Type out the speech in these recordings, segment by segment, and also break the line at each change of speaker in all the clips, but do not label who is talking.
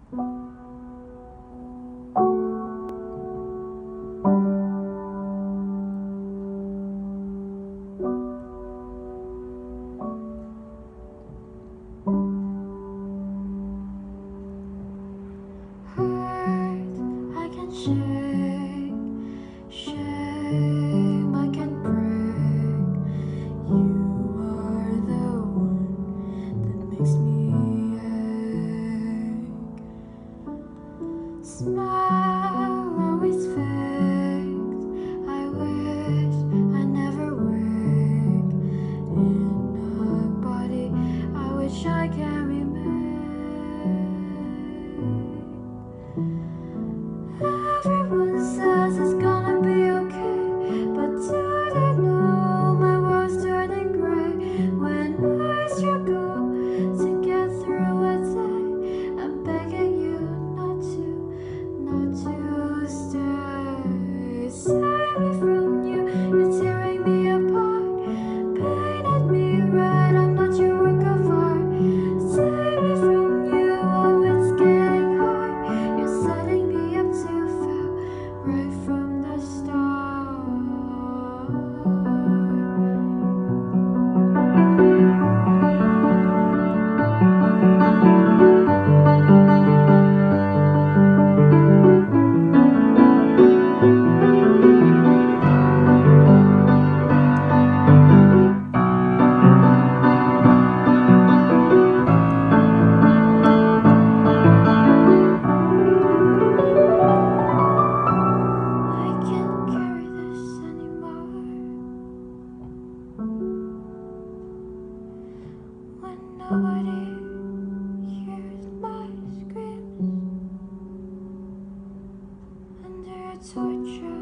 I can shame I can break. You are the one that makes me ache. Smile always fake. I wish I never wake in a body I wish I can remake. Everyone says it's gonna be okay, but do they know my world's turning gray when I struggle to get through a day? I'm begging you not to stay. Save me from you, you're tearing me apart. Painted me red, I'm not your work of art. Save me from you, oh it's getting hard. You're setting me up to fail right from the start. I can't carry this anymore. When nobody hears my screams under a torture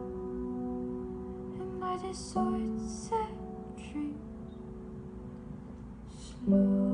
in my disordered dreams. Slow